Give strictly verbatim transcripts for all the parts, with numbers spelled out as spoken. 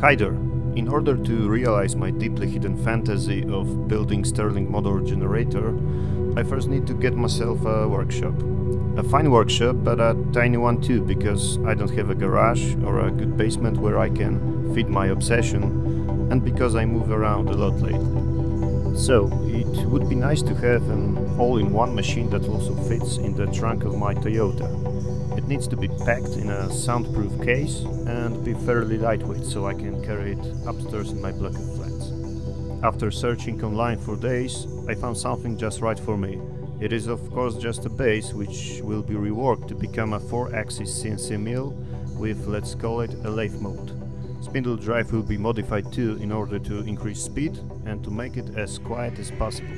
Hi there! In order to realize my deeply hidden fantasy of building Stirling motor generator, I first need to get myself a workshop. A fine workshop, but a tiny one too, because I don't have a garage or a good basement where I can feed my obsession, and because I move around a lot lately. So, it would be nice to have an all-in-one machine that also fits in the trunk of my Toyota. It needs to be packed in a soundproof case and be fairly lightweight so I can carry it upstairs in my block of flats. After searching online for days, I found something just right for me. It is of course just a base which will be reworked to become a four axis C N C mill with, let's call it, a lathe mode. Spindle drive will be modified too in order to increase speed and to make it as quiet as possible.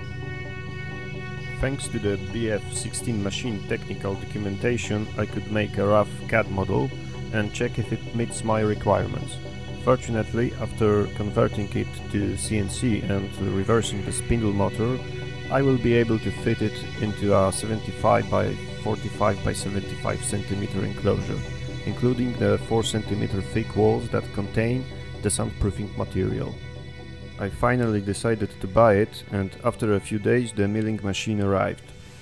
Thanks to the B F sixteen machine technical documentation, I could make a rough C A D model and check if it meets my requirements. Fortunately, after converting it to C N C and reversing the spindle motor, I will be able to fit it into a seventy-five by forty-five by seventy-five centimeter enclosure, including the four centimeter thick walls that contain the soundproofing material. I finally decided to buy it, and after a few days the milling machine arrived.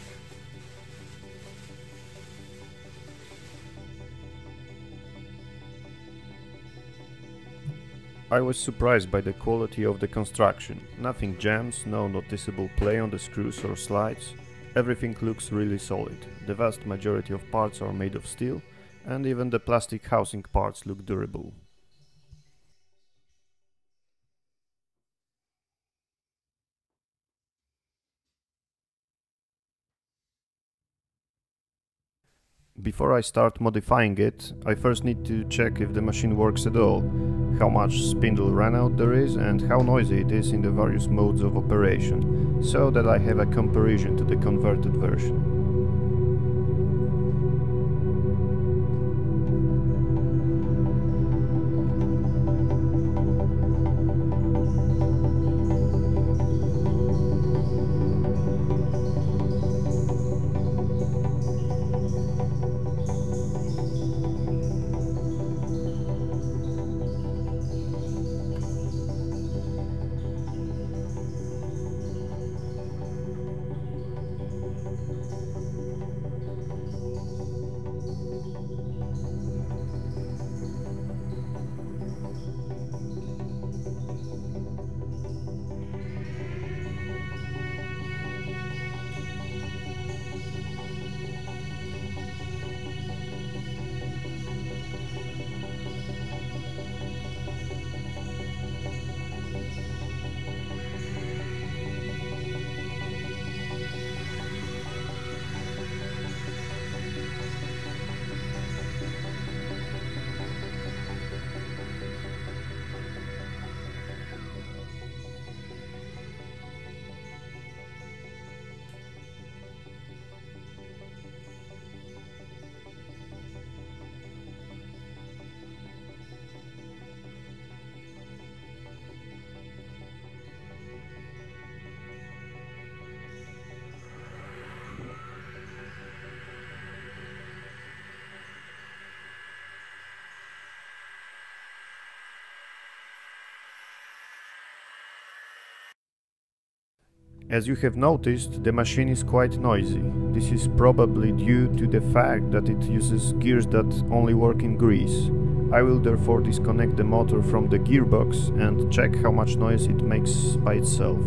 I was surprised by the quality of the construction. Nothing jams, no noticeable play on the screws or slides. Everything looks really solid. The vast majority of parts are made of steel, and even the plastic housing parts look durable. Before I start modifying it, I first need to check if the machine works at all, how much spindle runout there is and how noisy it is in the various modes of operation, so that I have a comparison to the converted version. As you have noticed, the machine is quite noisy. This is probably due to the fact that it uses gears that only work in grease. I will therefore disconnect the motor from the gearbox and check how much noise it makes by itself.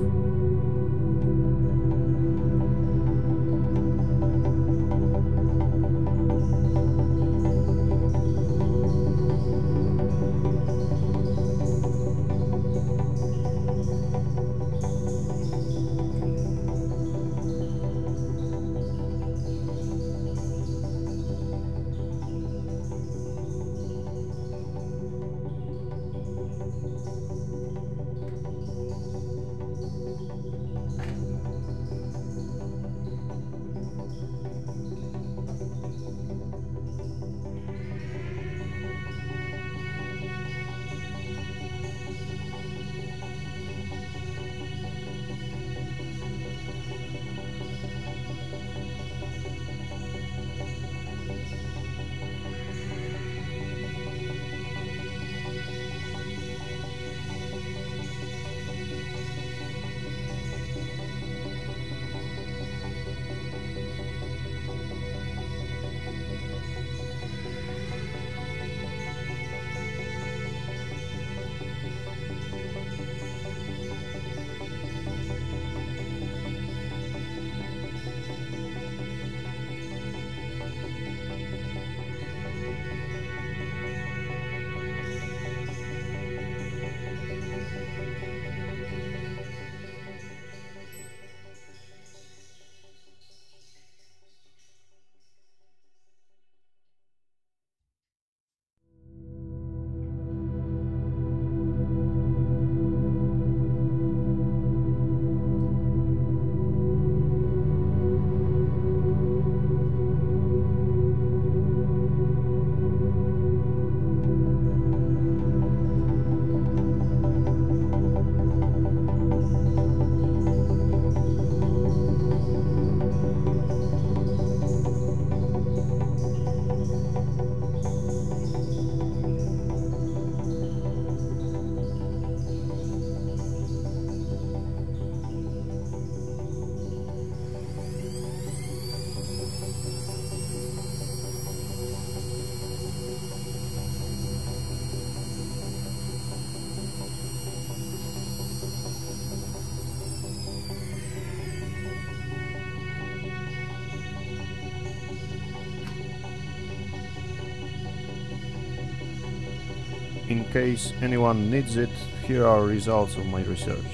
In case anyone needs it, here are results of my research.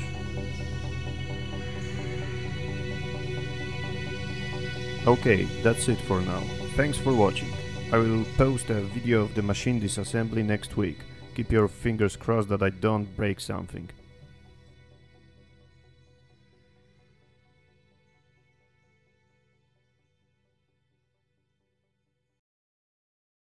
Okay, that's it for now. Thanks for watching. I will post a video of the machine disassembly next week. Keep your fingers crossed that I don't break something.